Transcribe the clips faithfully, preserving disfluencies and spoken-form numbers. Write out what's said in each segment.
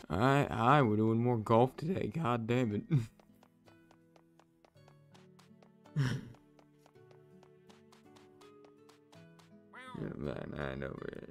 I I we're doing more golf today. God damn it. Yeah, man, I know it.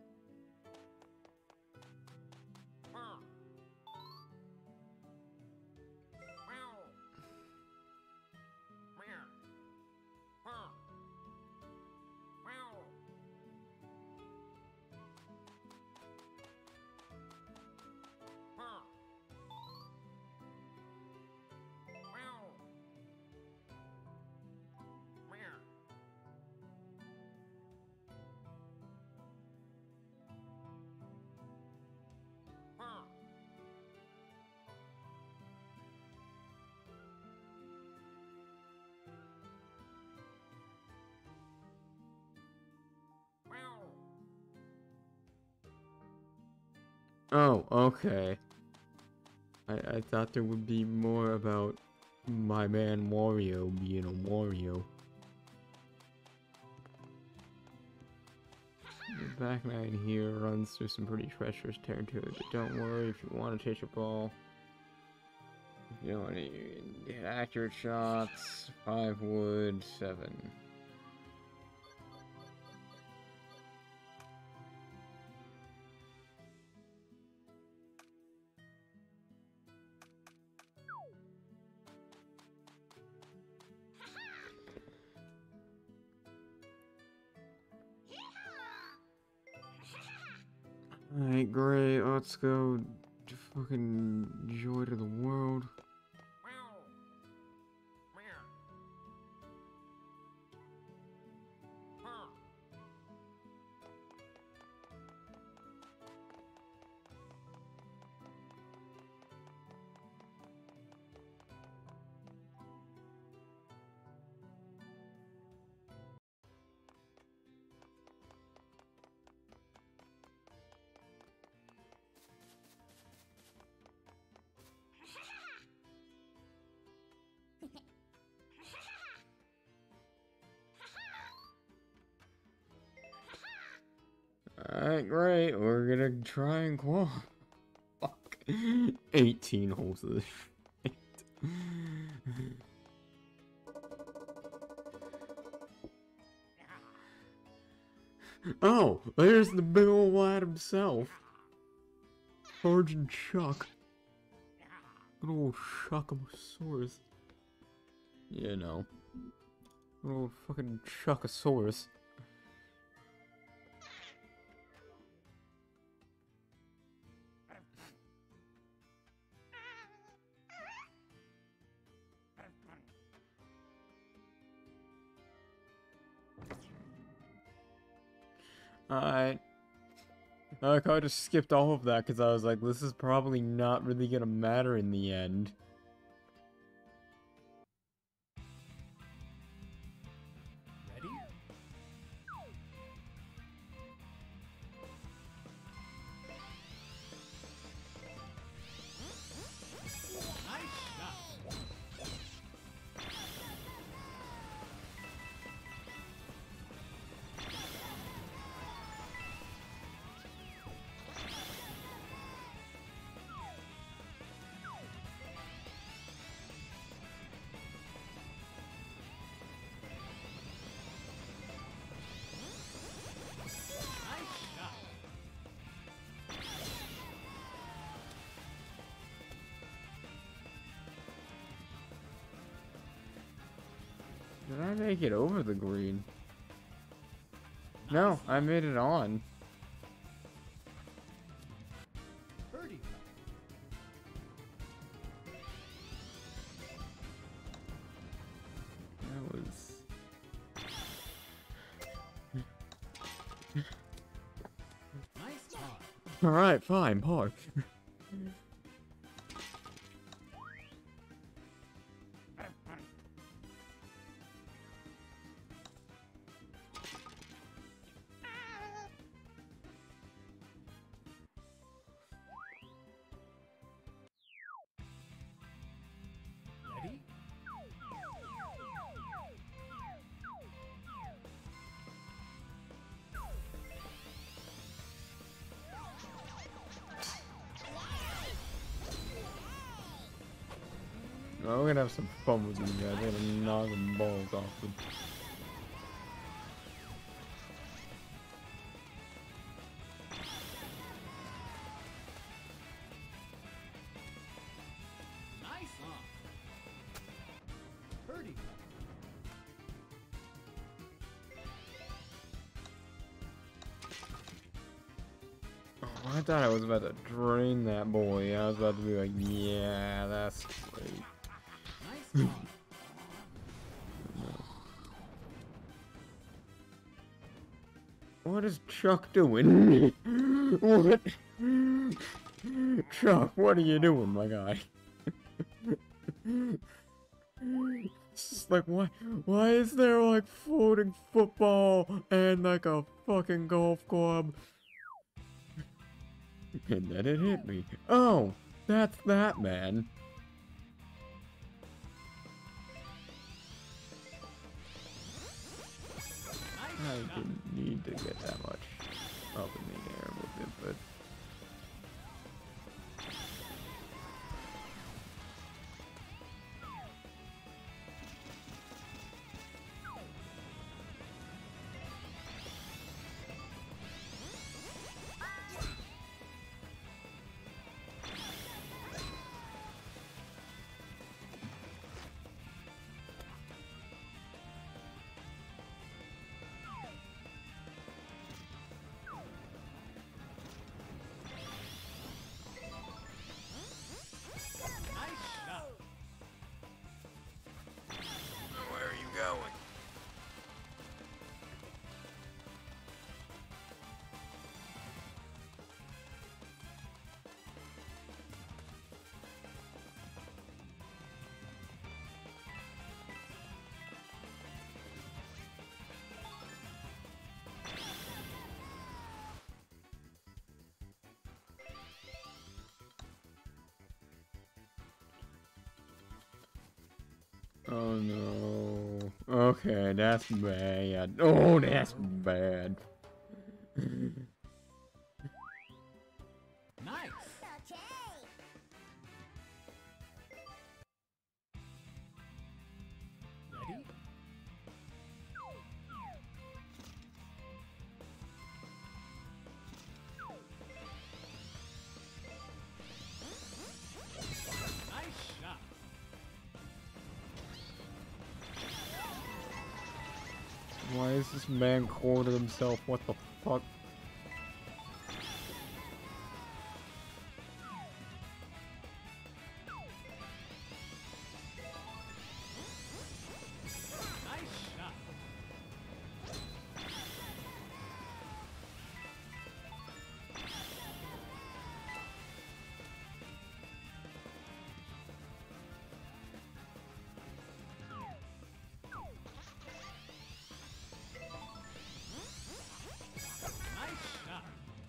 Oh, okay. I, I thought there would be more about my man Wario being a Wario. The back nine here runs through some pretty treacherous territory, but don't worry if you want to take a ball. If you want to get accurate shots, five wood, seven. Alright, great. Let's go to fucking Joy to the World. Alright, great. We're gonna try and qual. Fuck. eighteen holes of this shit. Oh, there's the big old lad himself. Sergeant Chuck. Good old Chuckosaurus. You know. Good old fucking Chuckosaurus. Alright. I kind of skipped all of that because I was like, this is probably not really gonna matter in the end. Ready? Nice shot. Did I make it over the green? No, I made it on. Birdie. That was... Nice par. Alright, fine, par. Ready? I'm gonna have some fun with you guys. I'm gonna knock them balls off them. Nice off. Birdie. Oh, I thought I was about to drain that boy. I was about to be like, yeah, that's great. Nice off. What is Chuck doing? What? Chuck, what are you doing, my guy? It's just like, why, why is there like floating football and like a fucking golf club? And then it hit me. Oh, that's that man. I Nice shot. didn't need to get that much up in the air with it, but Nice shot. where are you going? Oh no. Okay, that's bad. Oh, that's bad. Nice. Ready? Nice shot. Why is this man calling himself? What the fuck? Nice shot. Nice shot.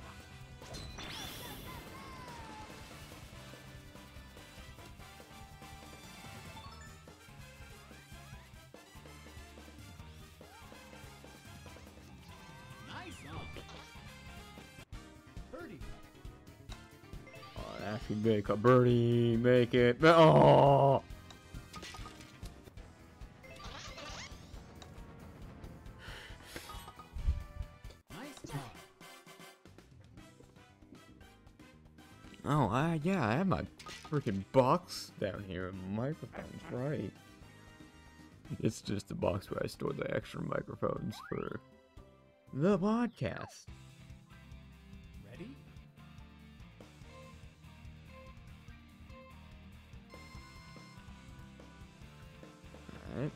Nice off. Birdie. Oh, actually make a birdie, make it. Oh! Nice off. Oh, I, yeah, I have my freaking box down here. Microphones, right. It's just the box where I store the extra microphones for the podcast. Ready? Alright.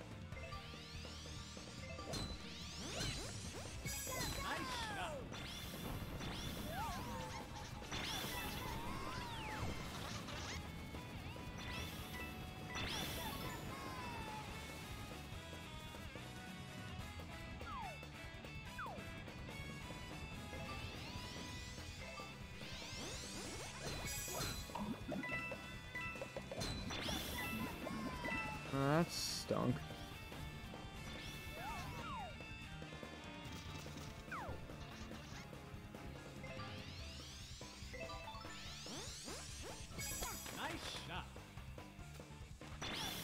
Nice shot. Oh, that stunk. Nice shot.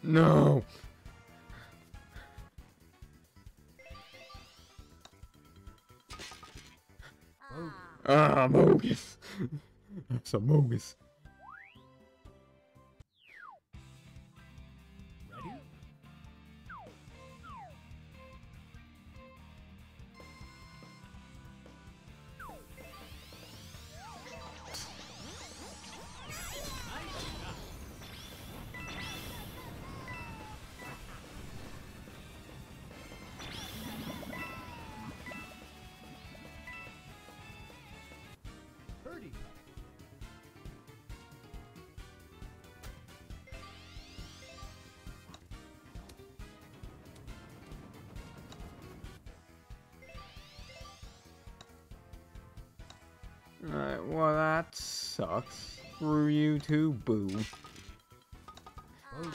No! Oh, Ah, bogus! That's a bogus. ready? Nice shot. Birdie putt. Alright, well that sucks. Screw you too, boo. Oh,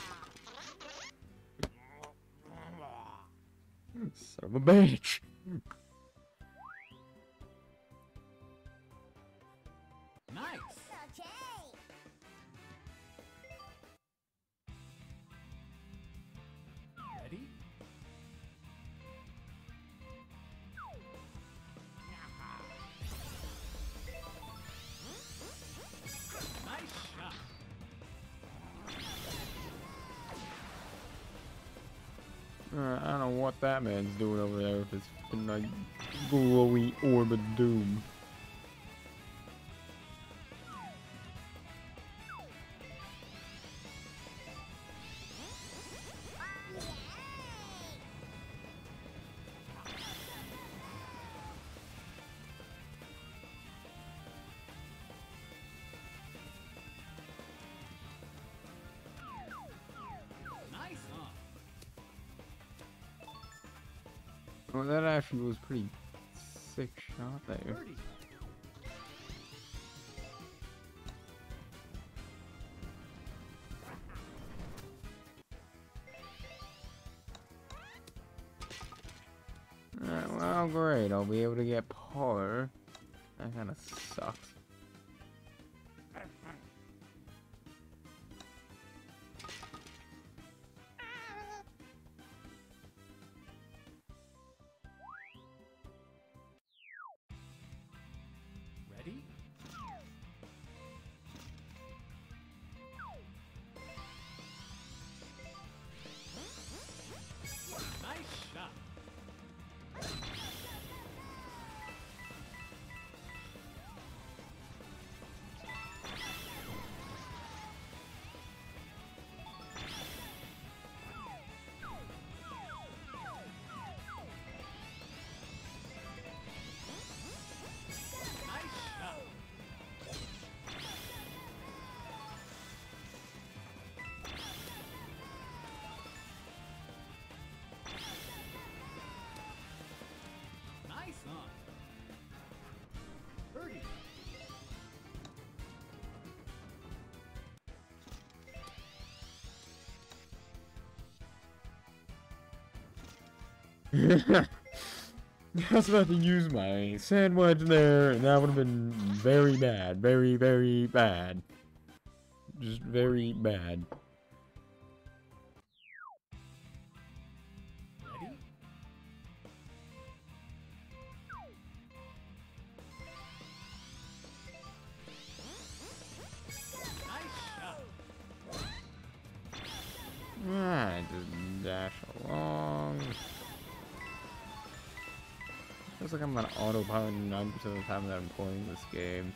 Son of a bitch! nice. Ready? Nice shot. Alright, I don't know what that man's doing over there with his fucking, like glowy orb of doom. Nice on. Well, that actually was pretty sick shot there. Birdie putt. Alright, well, great. I'll be able to get par. That kind of sucks. Ready? Nice shot. Nice shot. Nice on. Birdie putt. I was about to use my sandwich there, and that would have been very bad. Very, very bad. Just very bad. Ready? Nice shot. I just dash along. Feels like I'm on autopilot ninety percent of the time that I'm playing this game.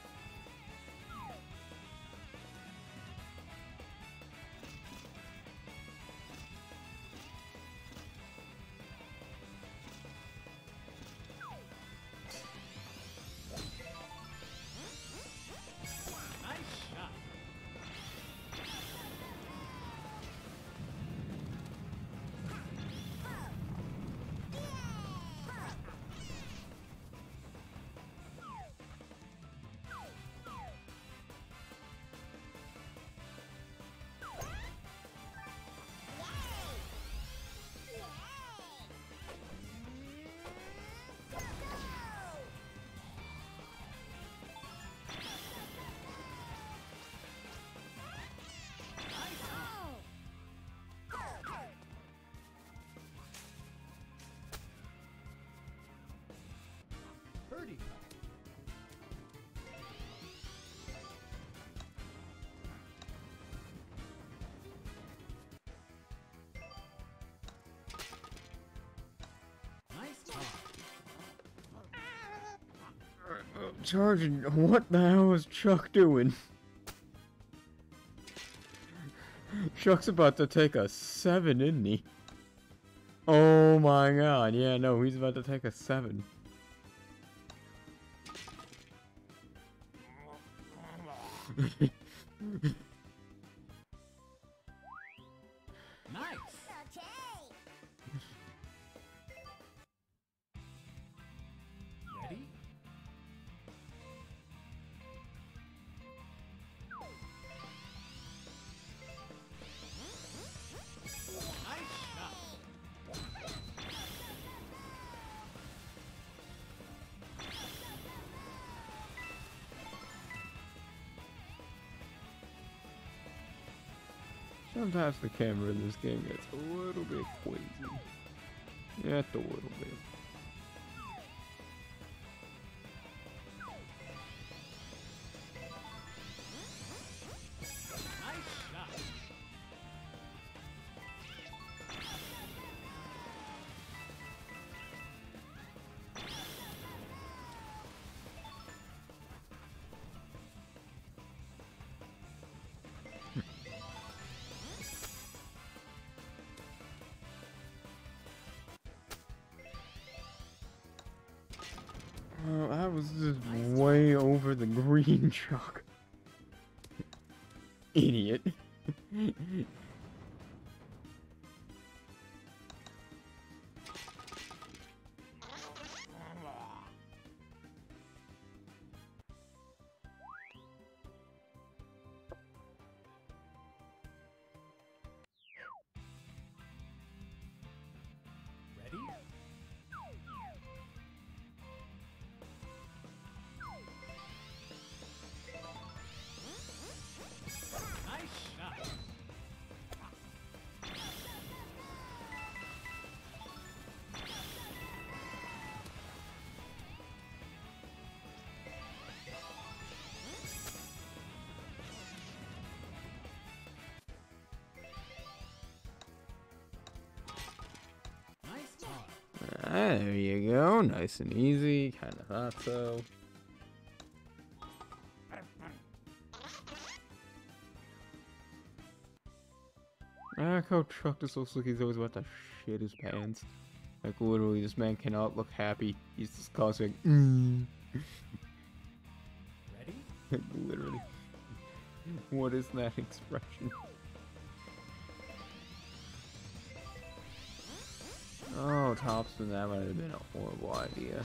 Nice shot. charging. What the hell is Chuck doing? Chuck's about to take a seven, isn't he? Oh my god, yeah, no, he's about to take a seven. Nice. Ready? Nice shot. Sometimes the camera in this game gets a little bit crazy. Just a little bit. Nice shot. Oh, I was just way over the green Chuck. Idiot. Ready? Nice shot. Nice ball. There you go, nice and easy, kinda thought so. I like how Chuck just looks like he's always about to shit his pants. Like literally, this man cannot look happy. He's just causing. Mm. Ready? Like, literally. What is that expression? Oh, topspin, that might have been a horrible idea.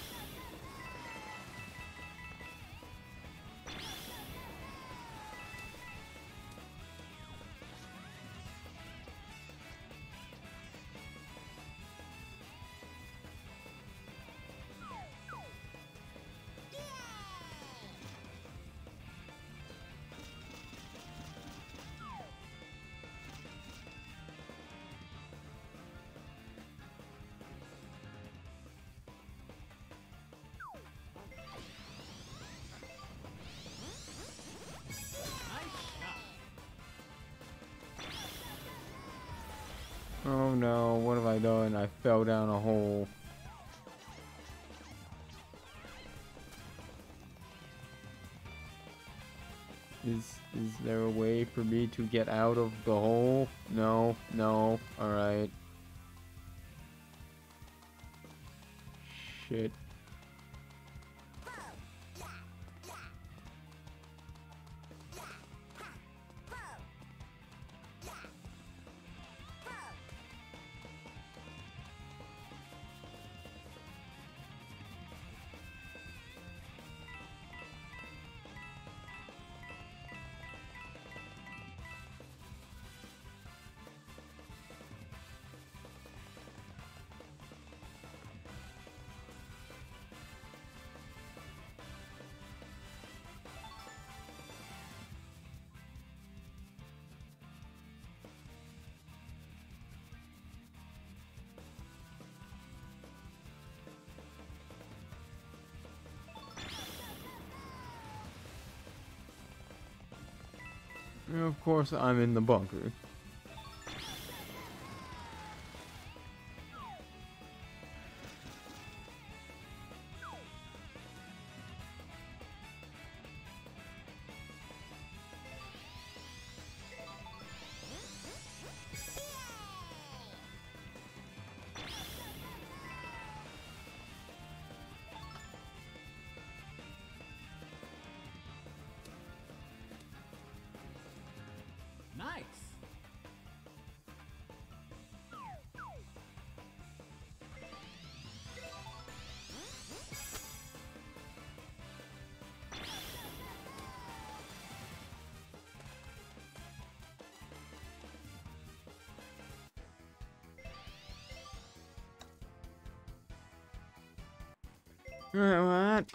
Nice shot. Oh no, what have I done? I fell down a hole. Is is there a way for me to get out of the hole? No, no, alright. Shit. And of course, I'm in the bunker. Nice. What?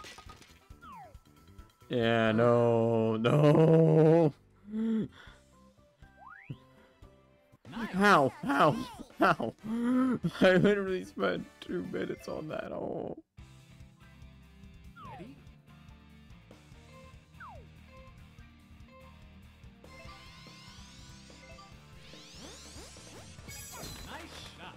Yeah, no, no. Nice. How? How? How? I literally spent two minutes on that. Oh. Ready? Nice shot.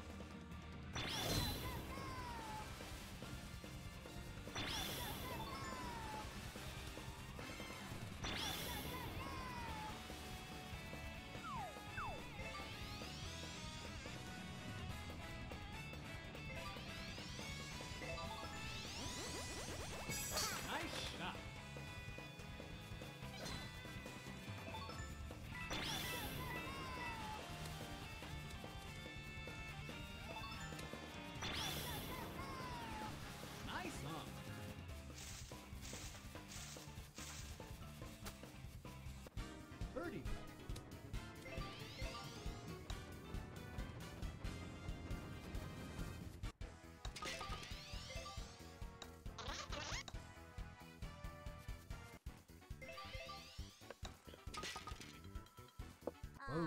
Nice shot. Nice up. Birdie. Bogey.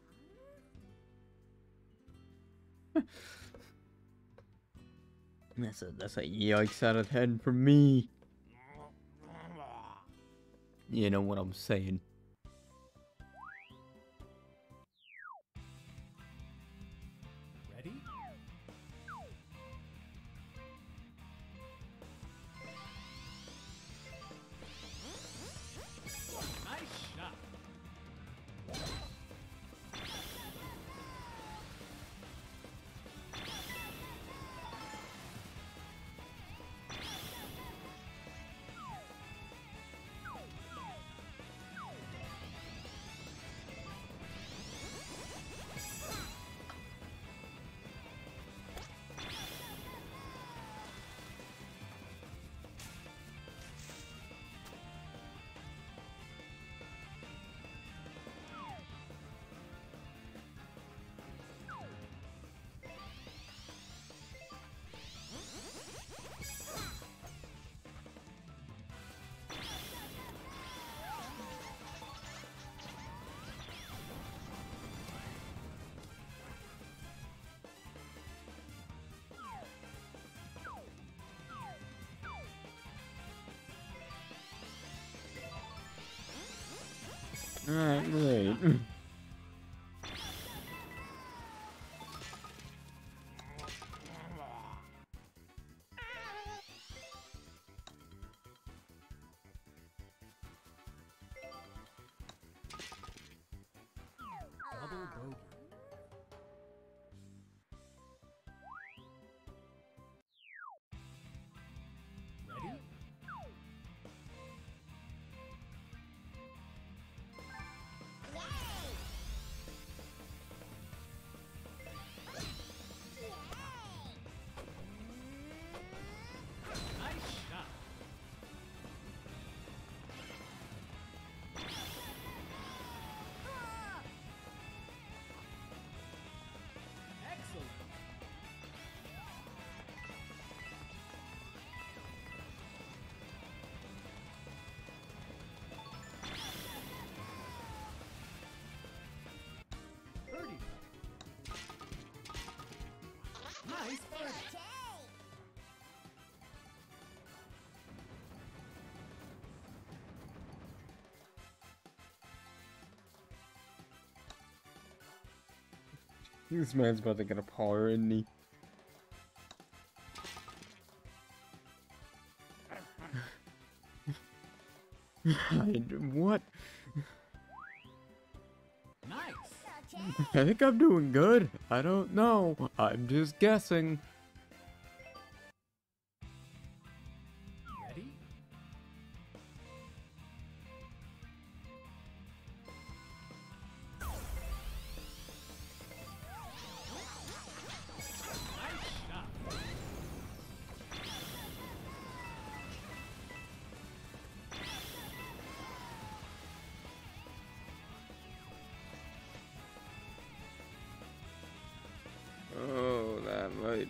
That's a that's a yikes out of ten for me. You know what I'm saying? Ready? Nice shot. Alright, great. Double bogey. Ready? Nice shot. Excellent. Birdie. Nice birdie. This man's about to get a par, isn't he? I- what? Nice. I think I'm doing good. I don't know. I'm just guessing. Ready?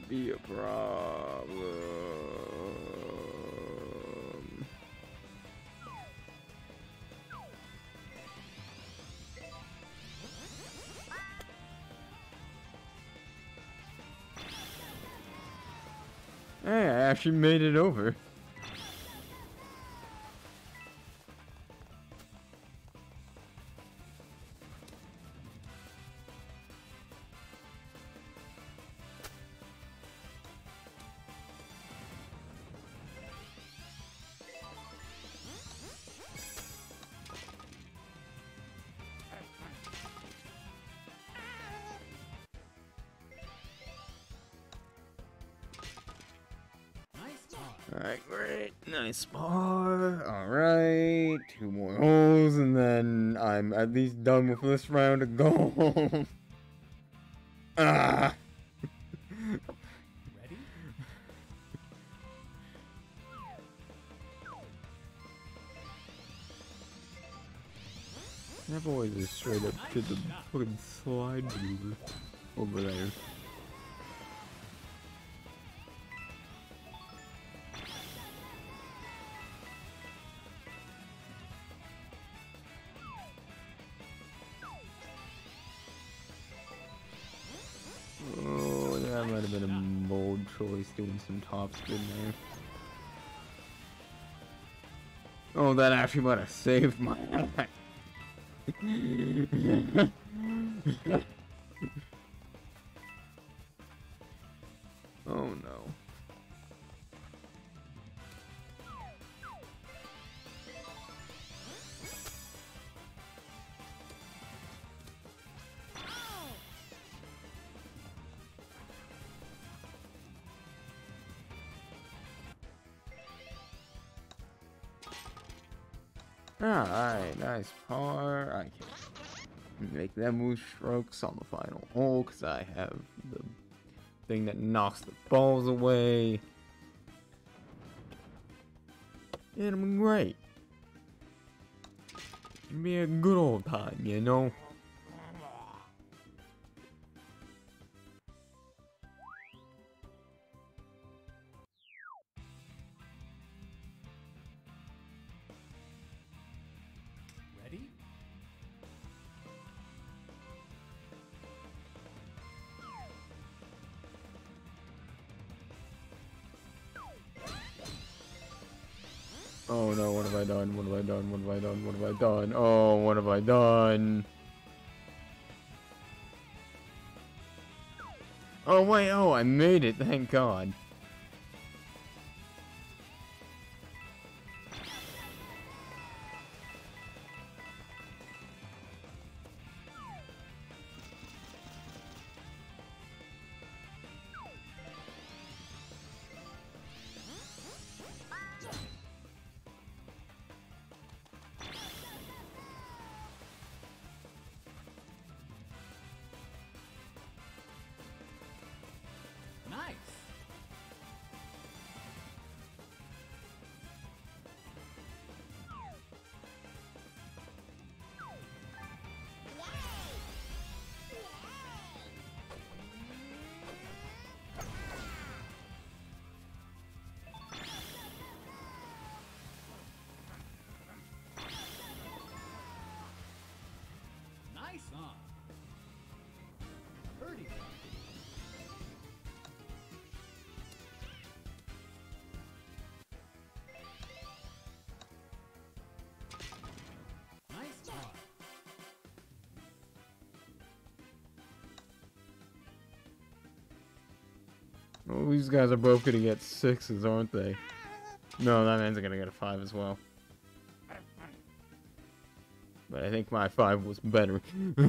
be a problem. Hey, I actually made it over. Alright, great. Nice bar. Alright. Two more holes, and then I'm at least done with this round of golf. Ah! Ready? That boy just straight up did the fucking slide maneuver over there. Oh, that might have been a bold choice doing some top spin there. Oh, that actually might have saved my life. Oh no. Alright, nice par. I can make them move strokes on the final hole because I have the thing that knocks the balls away. And I'm great. It'll be a good old time, you know? Ready? Oh no, what have I done? What have I done? What have I done? What have I done? Oh, what have I done? Oh wait, oh, I made it, thank God. Nice. Nice on. Birdie. Nice par. Well, these guys are both gonna get sixes, aren't they? No, that man's gonna get a five as well. But I think my five was better.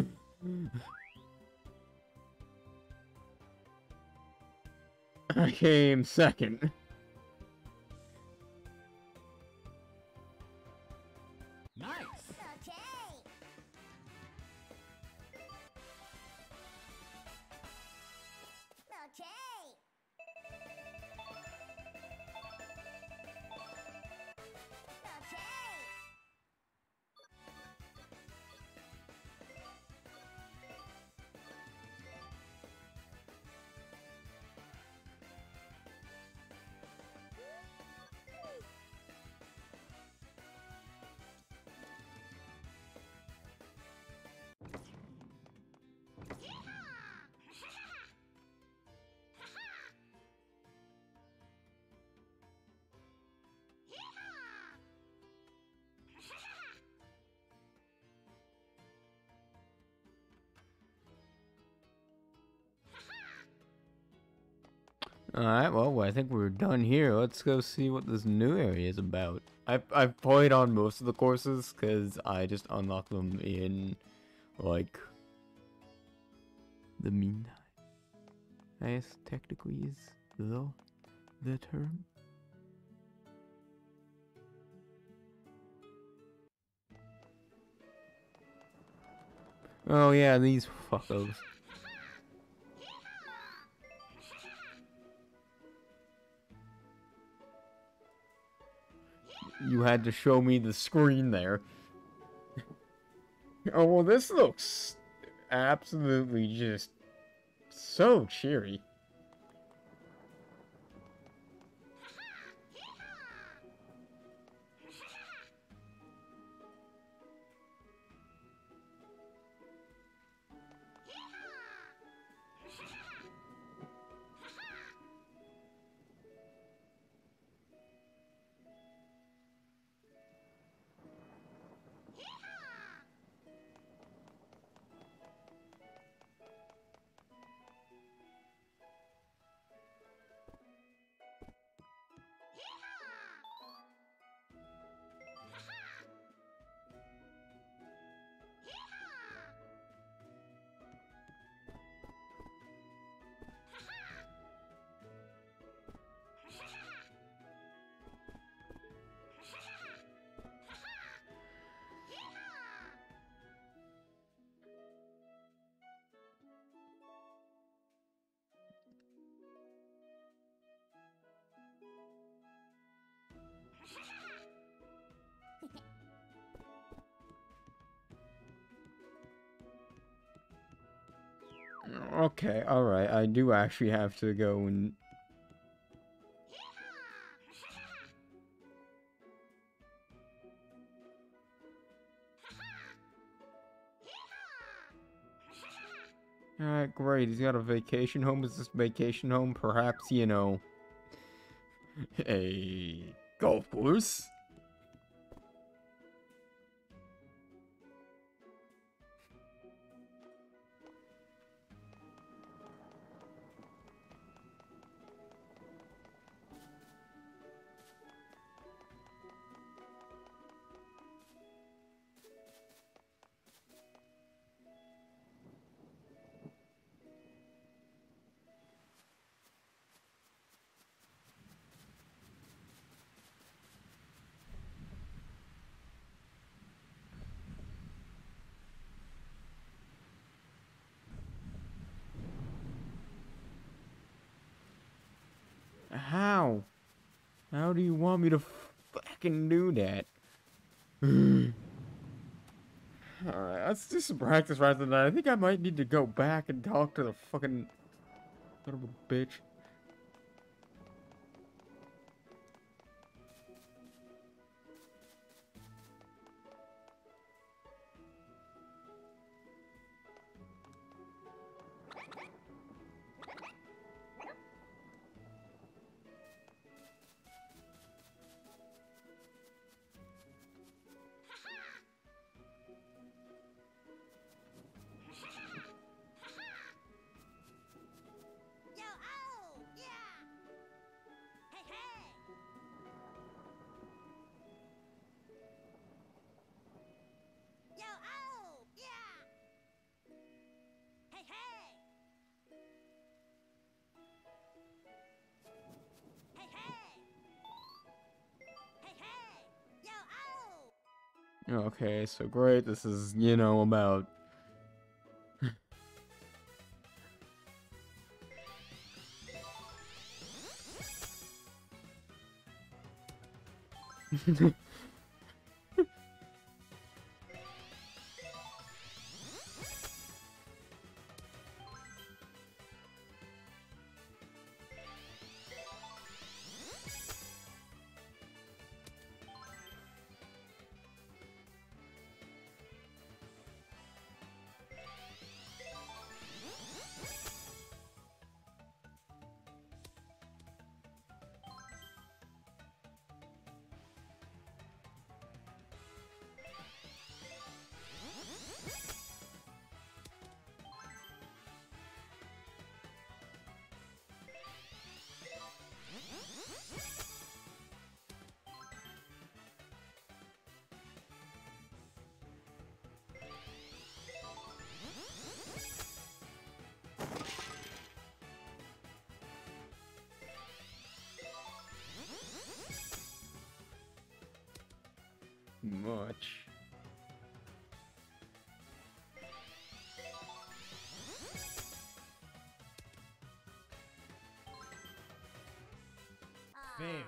I came second. Nice. Alright, well, I think we're done here. Let's go see what this new area is about. I've, I've played on most of the courses, because I just unlocked them in, like, the meantime. I guess technically is the, the term. Oh yeah, these fuckos. You had to show me the screen there. Oh, well, this looks absolutely just so cheery. Okay, alright, I do actually have to go and... Alright, great, he's got a vacation home. Is this vacation home perhaps, you know, a golf course? How? How do you want me to fucking do that? Alright, let's do some practice rather than that. I think I might need to go back and talk to the fucking son of a bitch. Okay, so great. This is, you know, about... Fair.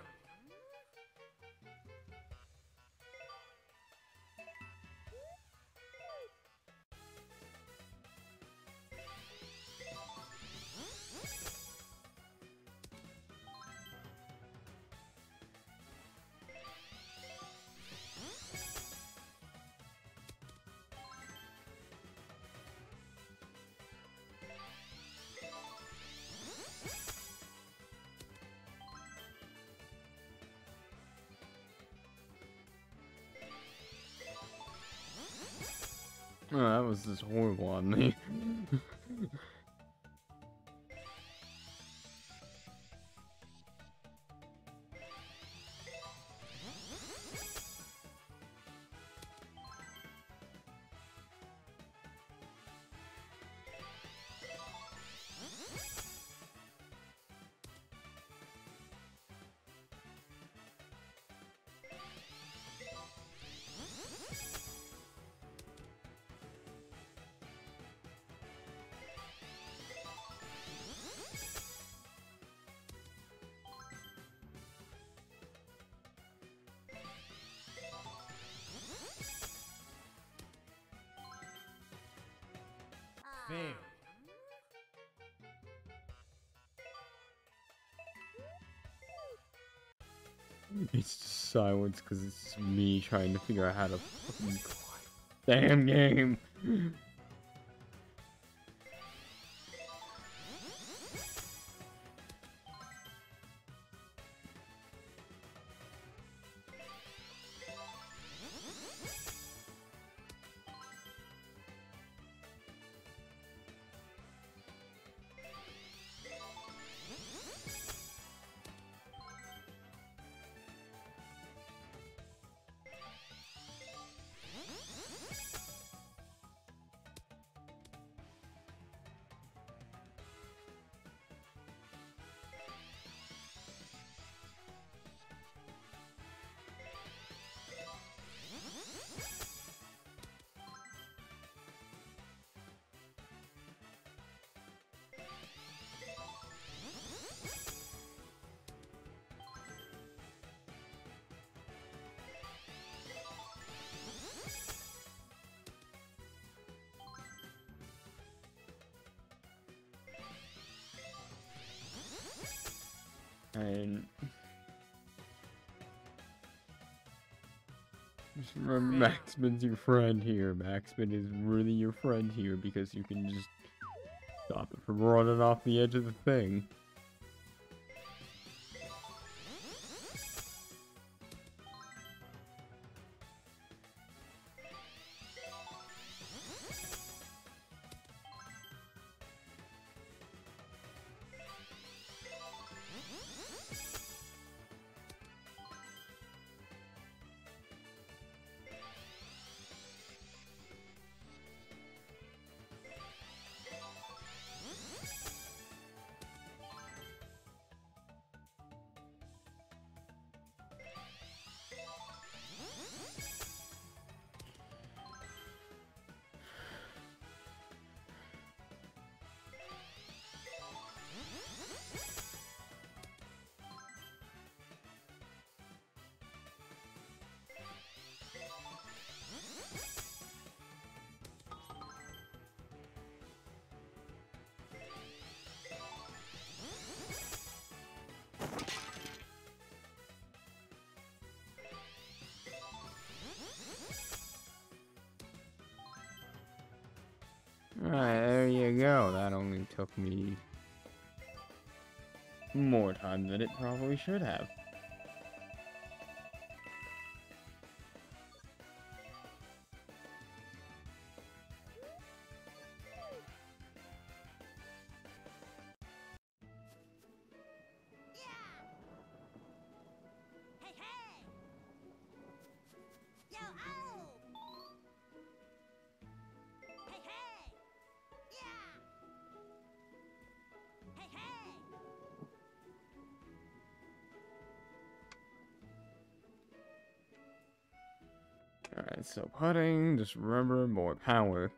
Oh, that was just horrible on me. Fair. It's just silence because it's me trying to figure out how to fucking damn game. And just remember, Maxman's your friend here. Maxman is really your friend here because you can just stop it from running off the edge of the thing. Alright, there you go. That only took me more time than it probably should have. Alright, so putting, just remember, more power.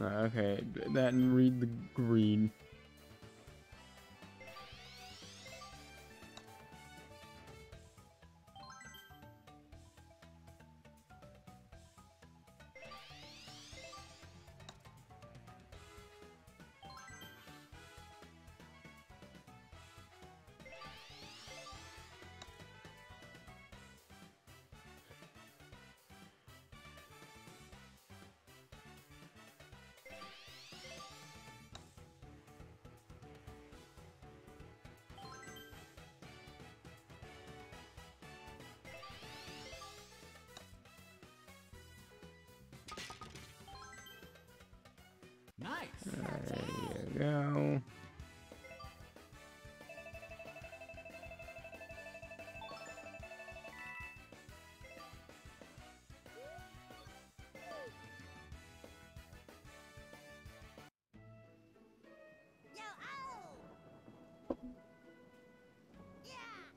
Okay, that and read the green. Nice. There you go. Yo, oh! Yeah!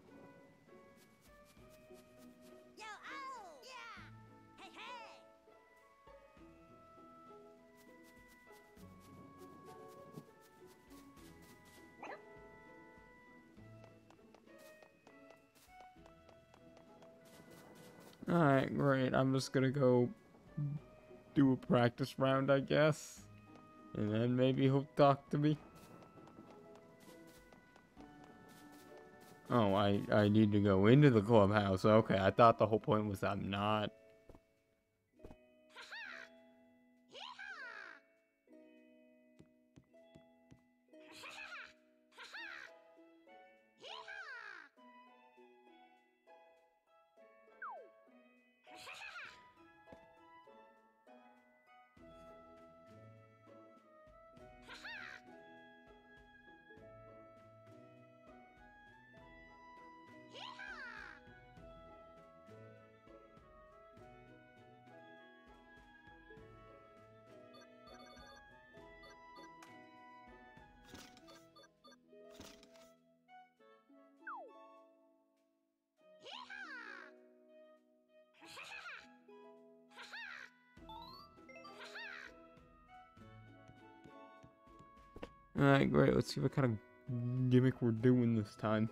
Yo, oh! Yeah! Hey, hey! Alright, great. I'm just gonna go do a practice round, I guess. And then maybe he'll talk to me. Oh, I, I need to go into the clubhouse. Okay, I thought the whole point was I'm not. Alright, great. Let's see what kind of gimmick we're doing this time.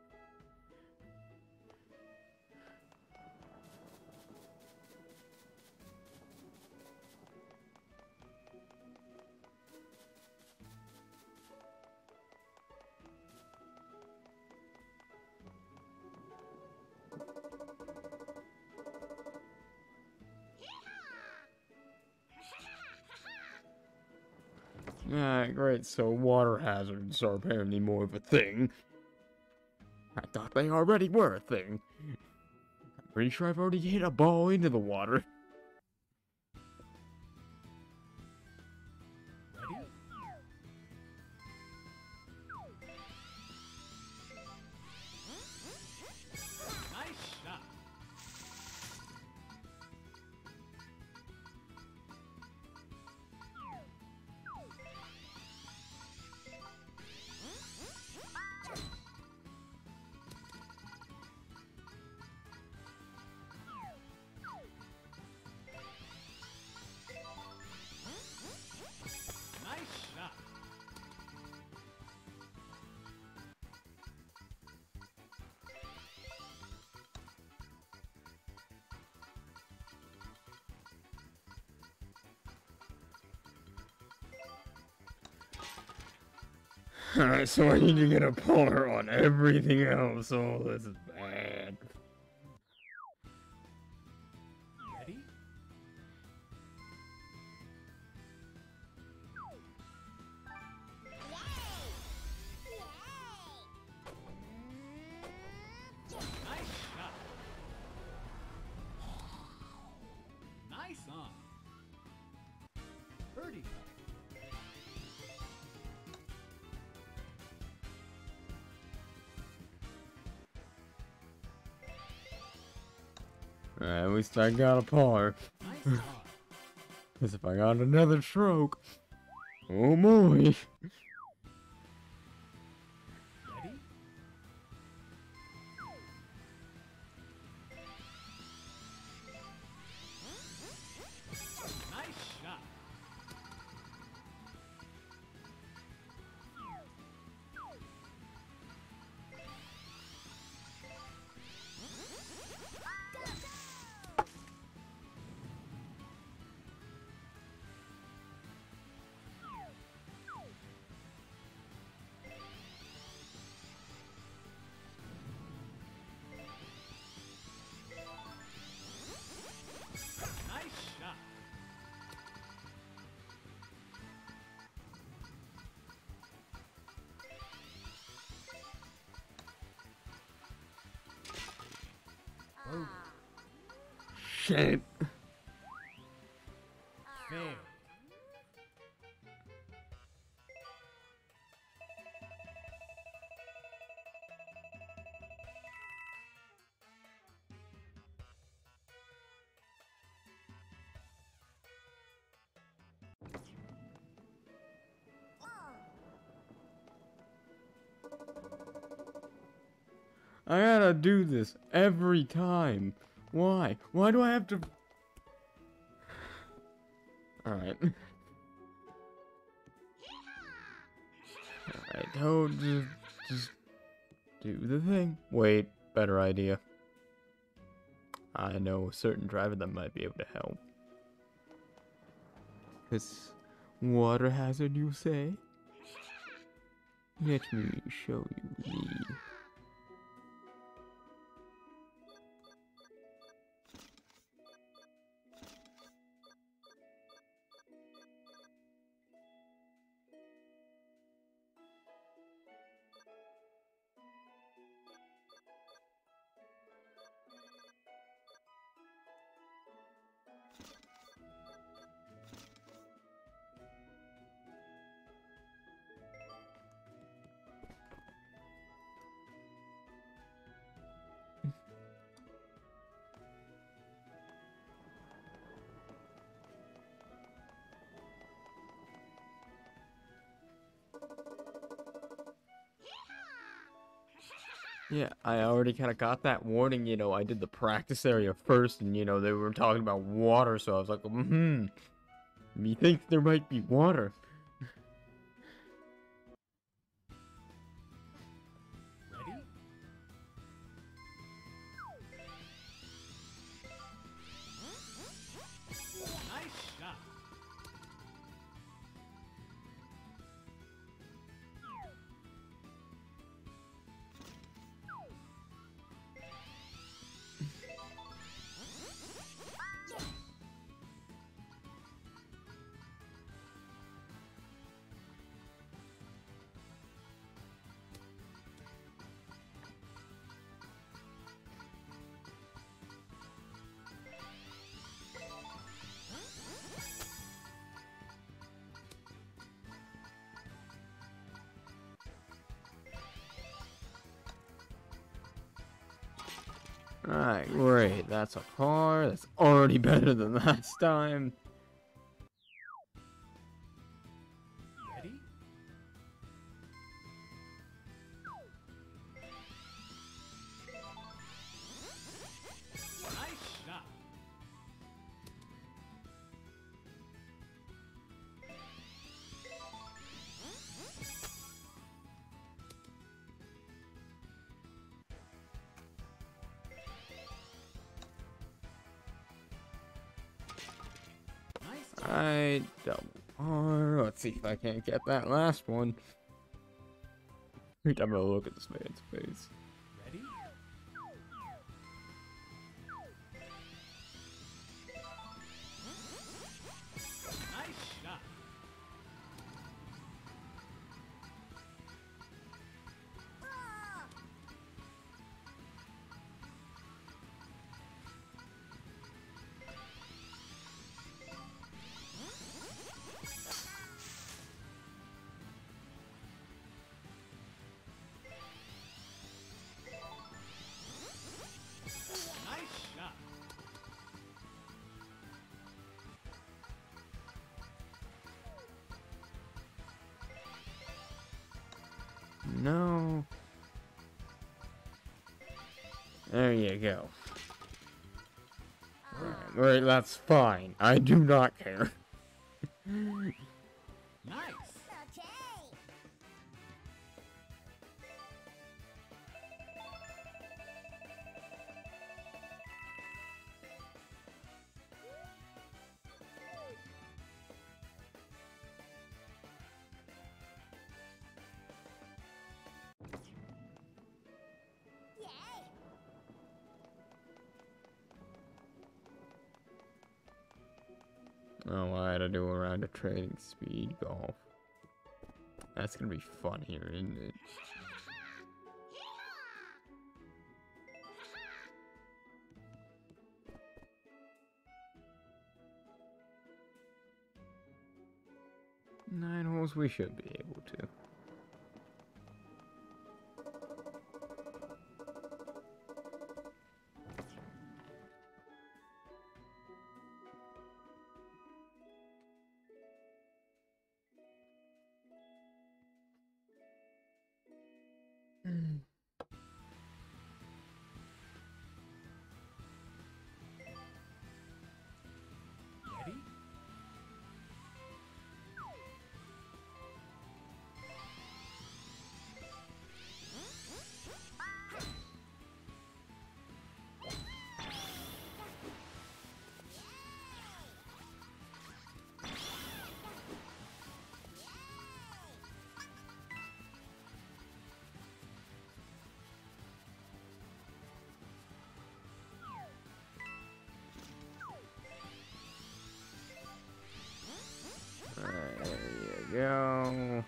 Alright, great. So water hazards are apparently more of a thing. I thought they already were a thing. I'm pretty sure I've already hit a ball into the water. Ready? Nice shot. Nice shot. Alright, so I need to get a par on everything else. Oh, this is bad. Ready? Nice shot. Nice on. Birdie putt. Alright, at least I got a par. Nice on. Because if I got another stroke, oh boy. Ready? Nice shot. shit. Fail. I gotta do this every time. Why? Why do I have to... Alright. Alright, Toad, just, just do the thing. Wait, better idea. I know a certain driver that might be able to help. Cause water hazard, you say? Let me show you me. Yeah, I already kind of got that warning, you know, I did the practice area first, and, you know, they were talking about water, so I was like, hmm, me think there might be water. Ready? Nice shot. Alright, great, that's a par, that's already better than last time. Ready? Nice shot. Nice. I double R. Let's see if I can't get that last one. Every time I look at this man's face. Ready? Nice shot. Nice shot. No. There you go. Alright, right, that's fine. I do not care. Nice. Okay. Yay. Oh, I had to do a round of trading speed golf. That's gonna be fun here, isn't it? suppose we should be able to. Ready? There you go.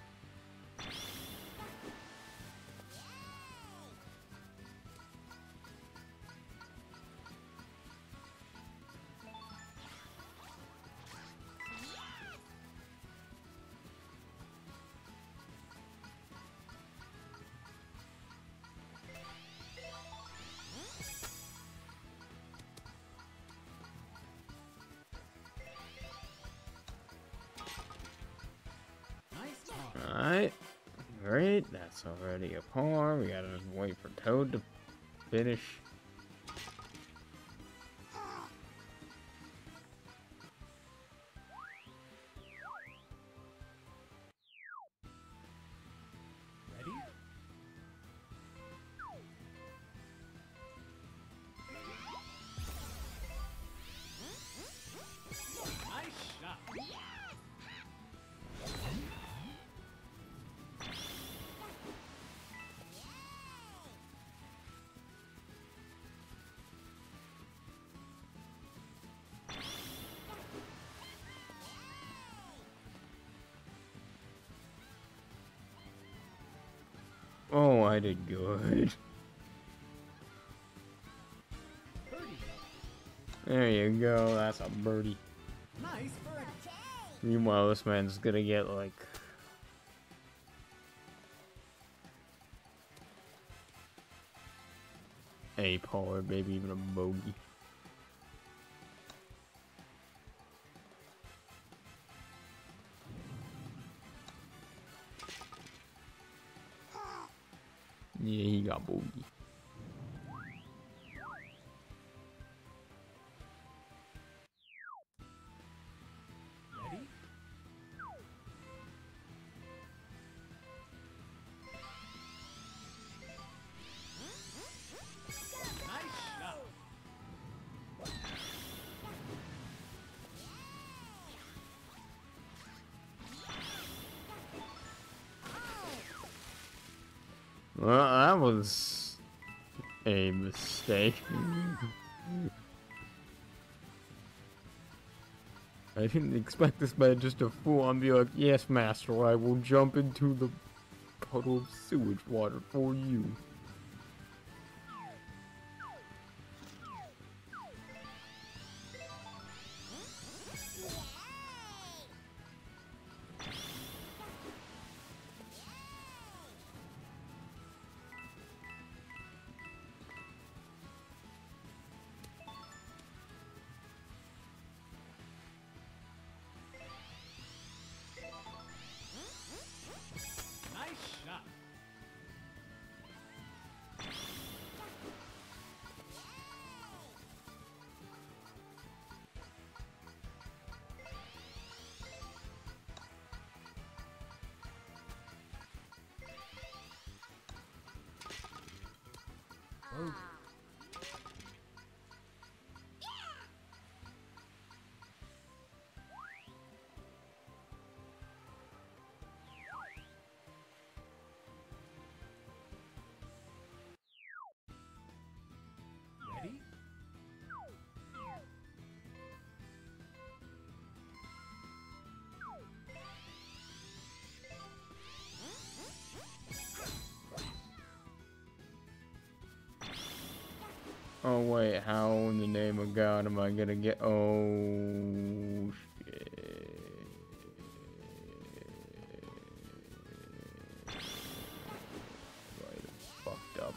Nice talk. Alright. Great. That's already a par. We gotta just wait for Toad to finish. Ready? Nice shot. Oh, I did good. Birdie. There you go. That's a birdie. Nice birdie. Meanwhile, this man's gonna get like a par, maybe even a bogey. Yeah, he got bogey. Ready? Nice shot. Well, that was a mistake. I didn't expect this man just to fool on be like, yes, master, I will jump into the puddle of sewage water for you. Nice shot. Bogey. Ready? Oh wait, how in the name of God am I gonna get? Oh shit! up.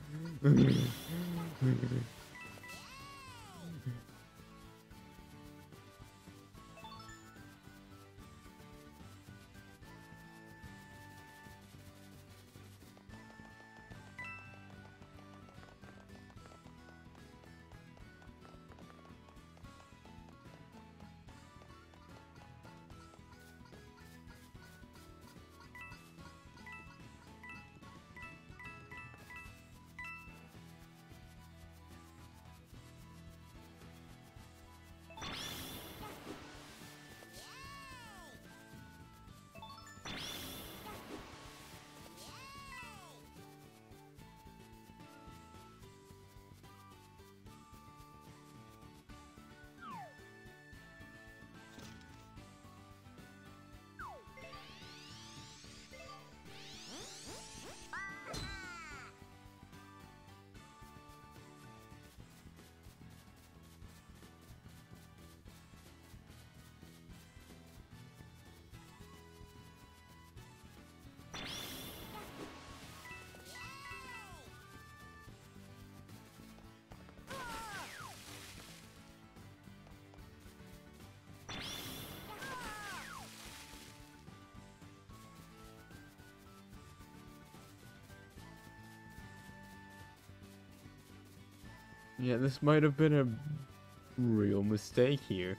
Yeah, this might have been a real mistake here.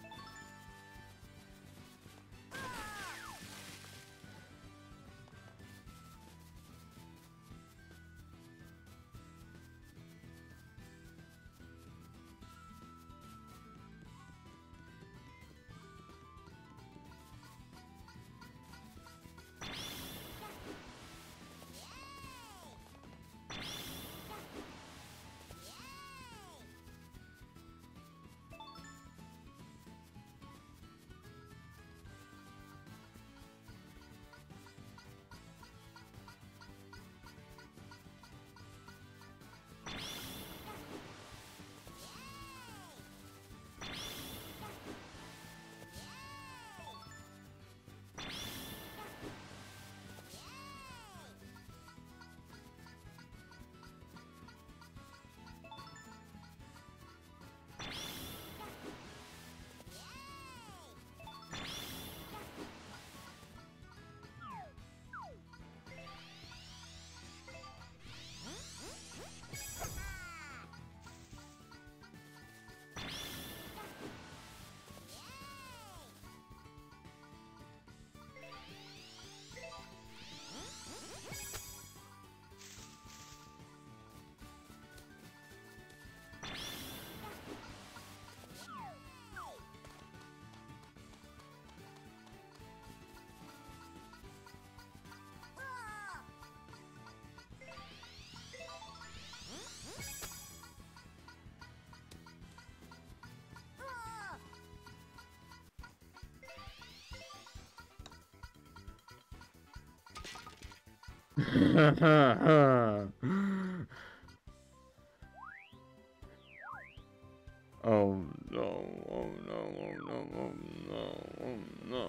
Oh no, oh no, oh no, oh no, oh no.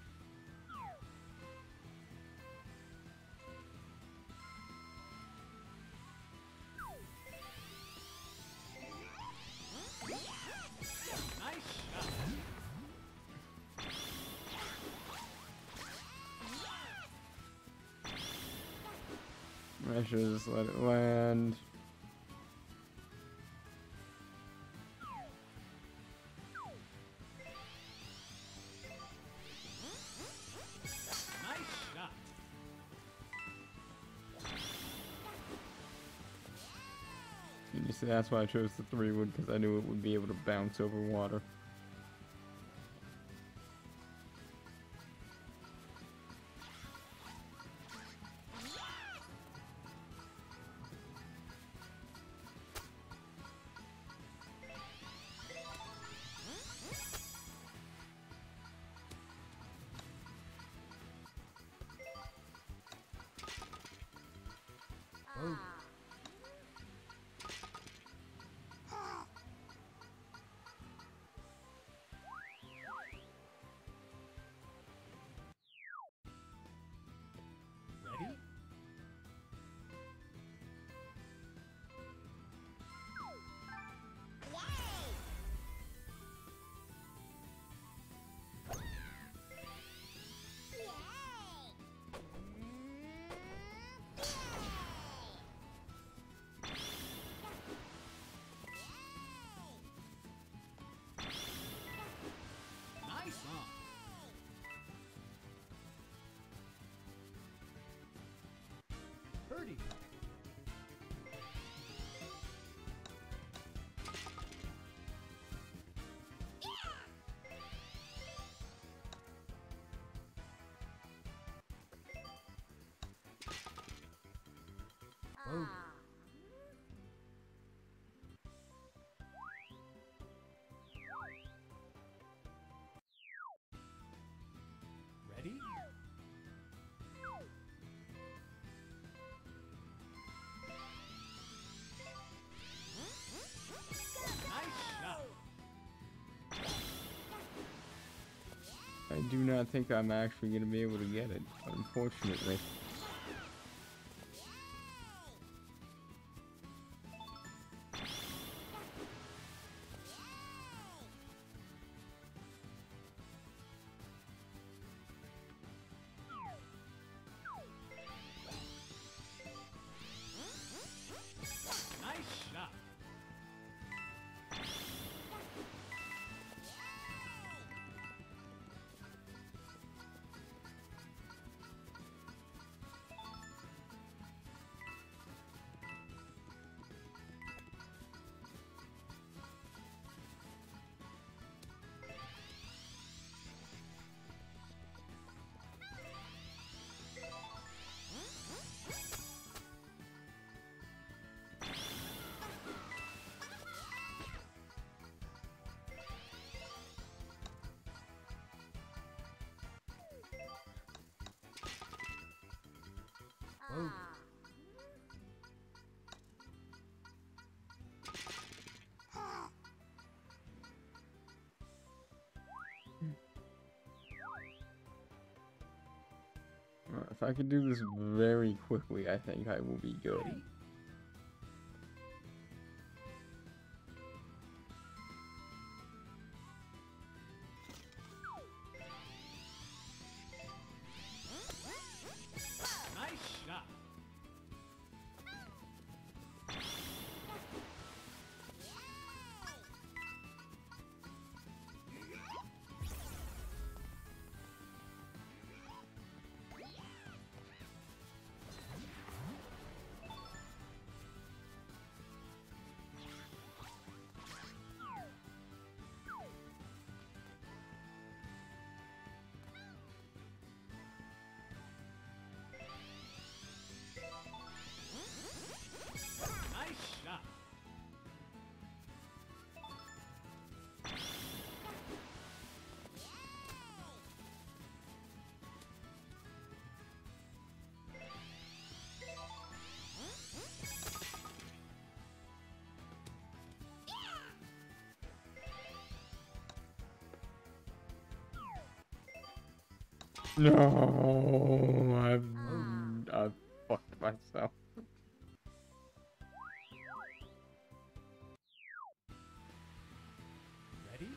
Nice shot. I should just let it land. Nice shot. You see, that's why I chose the three wood, because I knew it would be able to bounce over water. birdie. Bogey. Ah. Ready? Nice shot. I do not think I'm actually going to be able to get it, unfortunately. Nice shot. Bogey. Ah. Uh, If I could do this very quickly, I think I will be good. Ready? Nice shot. Nice shot. No, I've, I've fucked myself. Ready?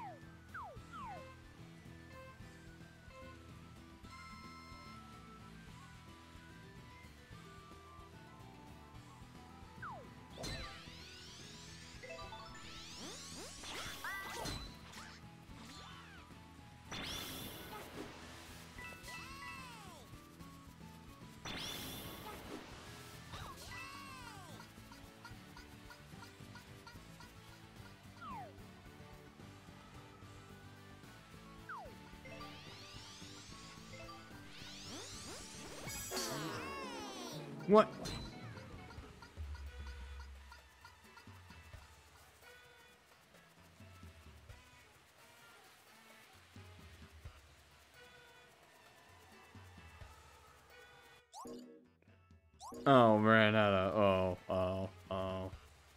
What? Oh, ran out of. Oh, oh, oh.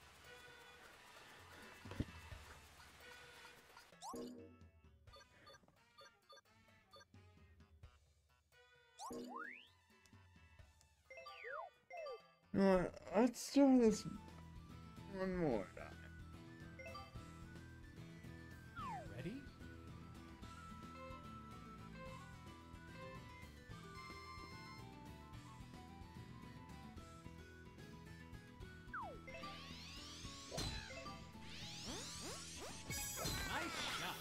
Alright, let's try this one more time. Ready? Nice shot.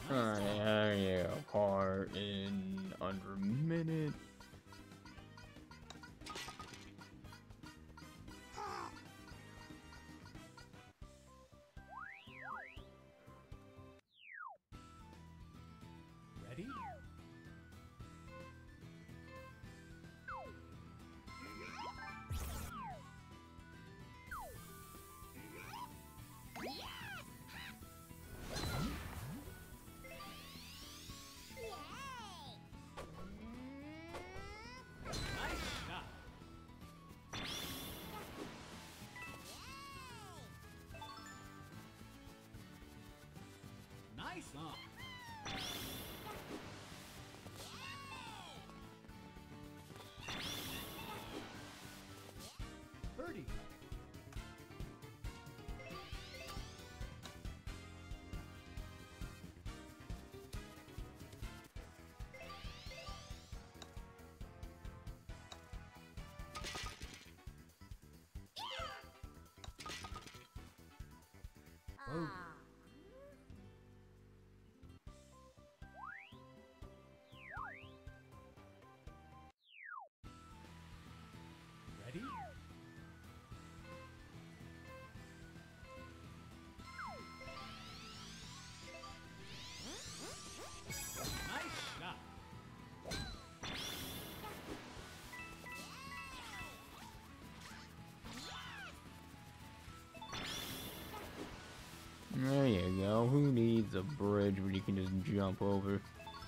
Alright, there you go. Par in under a minute. Ready? Nice shot. Nice on. Birdie. Bogey. Ready? Nice shot. There you go. Who needs a bridge when you can just jump over?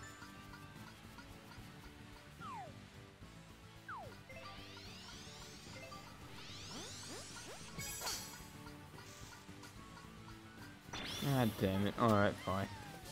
God damn it. Alright, fine.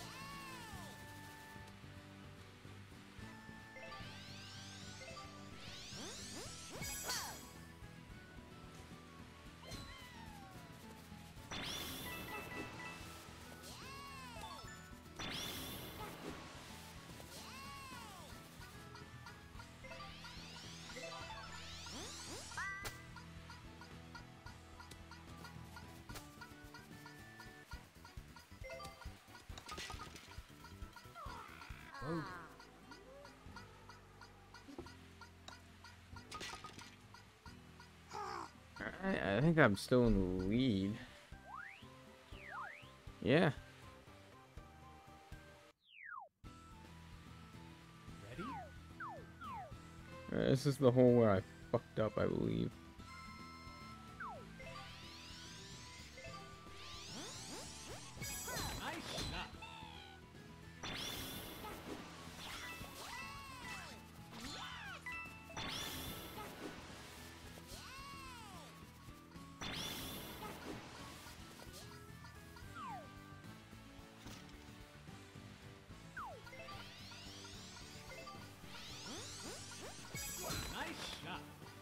Bogey. I, I think I'm still in the lead. Yeah. Ready? Uh, This is the hole where I fucked up, I believe. Nice shot. Nice shot.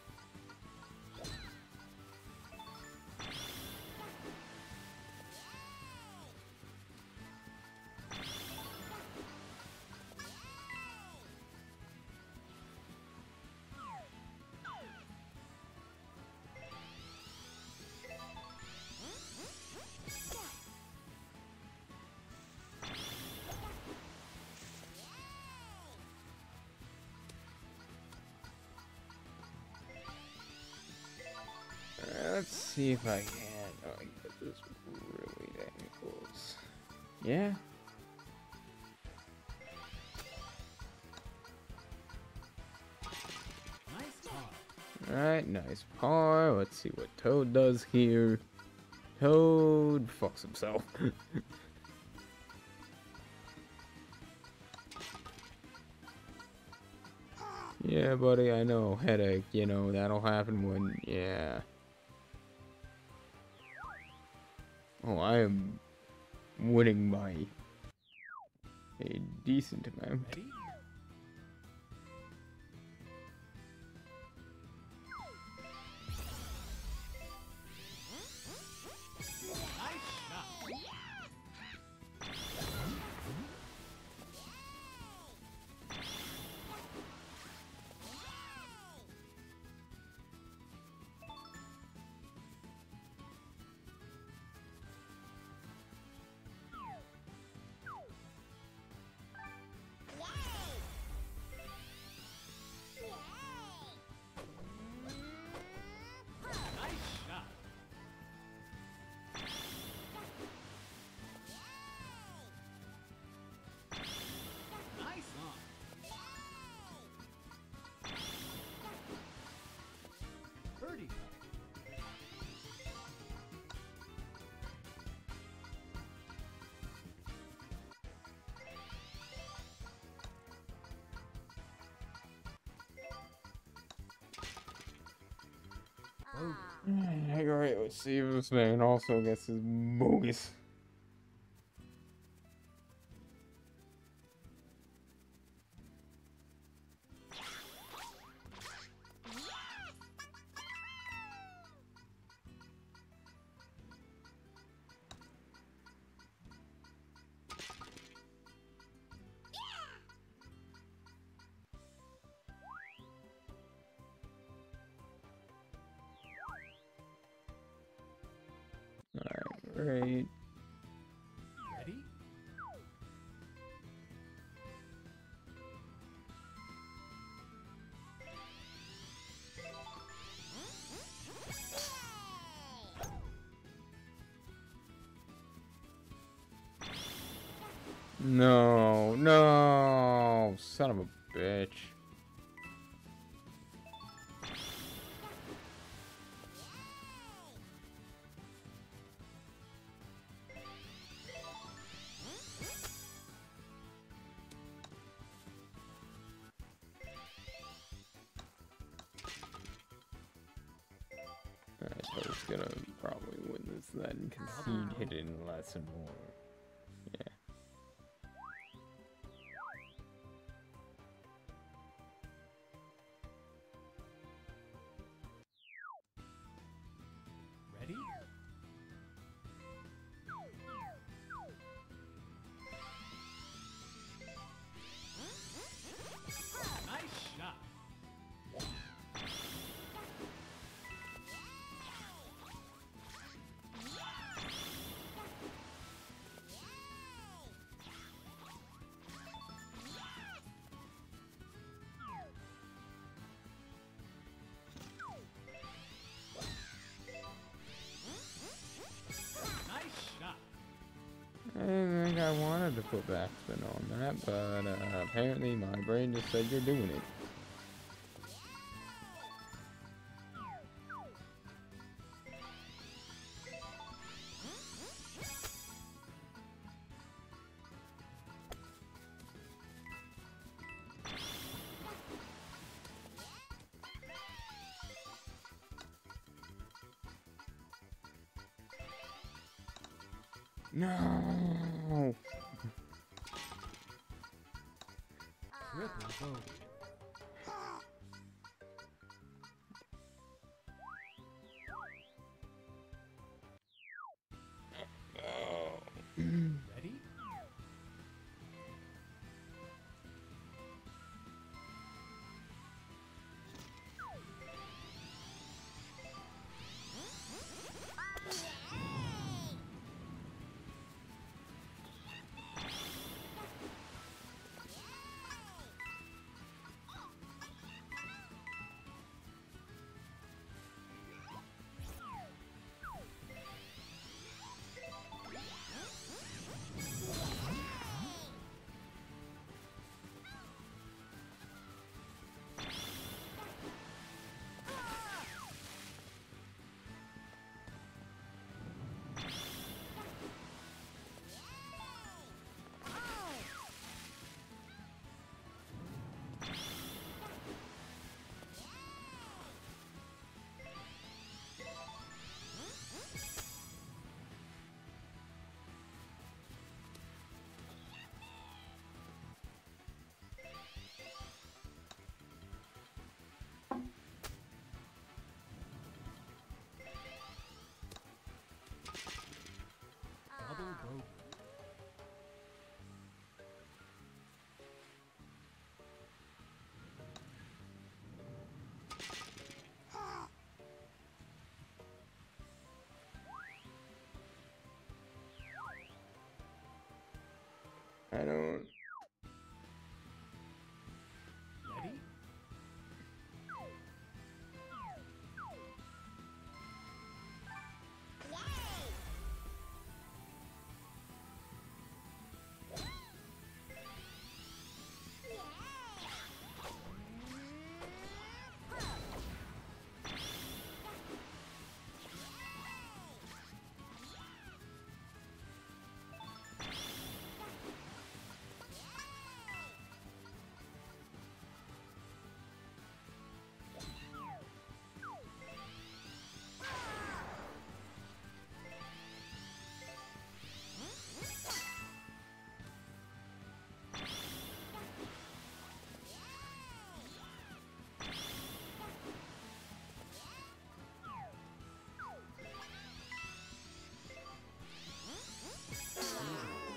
Uh, Let's see if I can. Oh, I get this really dang close. Yeah. Nice par. Alright, nice par. Let's see what Toad does here. Toad fucks himself. Yeah, buddy, I know. Headache, you know, that'll happen when, yeah. Oh, I am winning by a decent amount. Ready? Nice shot. Alright, let's see if this man also gets his bogus. Alright, great. Ready? No, no, son of a bitch. I was gonna probably win this then, concede hidden less and more. Yeah. Ready? Nice shot. Nice shot. I didn't think I wanted to put backspin on that, but uh, apparently my brain just said you're doing it. No. Triple bogey. Ready? Double bogey. I don't. Ready?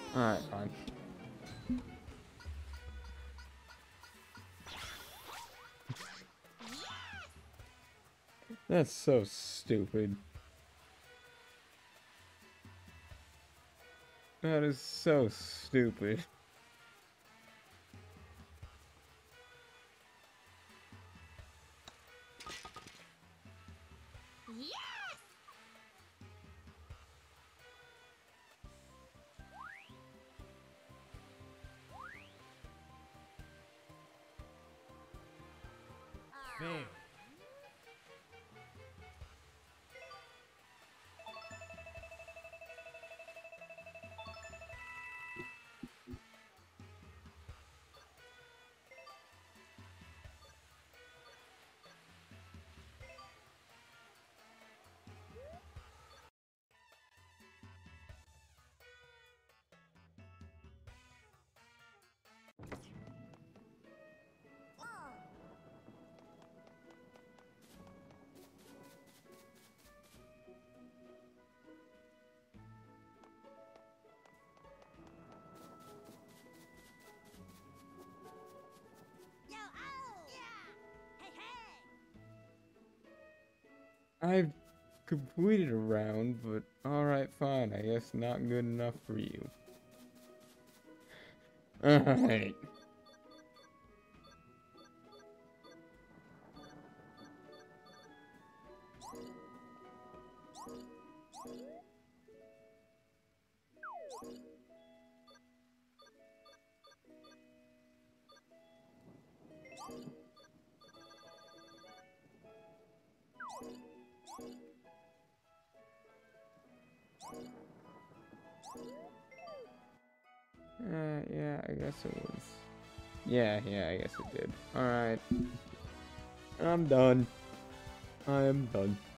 Alright, fine. That's so stupid. That is so stupid. Yes! Fail. Yo, oh! Yeah! Hey, hey! I've completed a round, but alright, fine. I guess not good enough for you. Alright. Uh, yeah, I guess it was. Yeah, yeah, I guess it did. Alright. I'm done. I am done.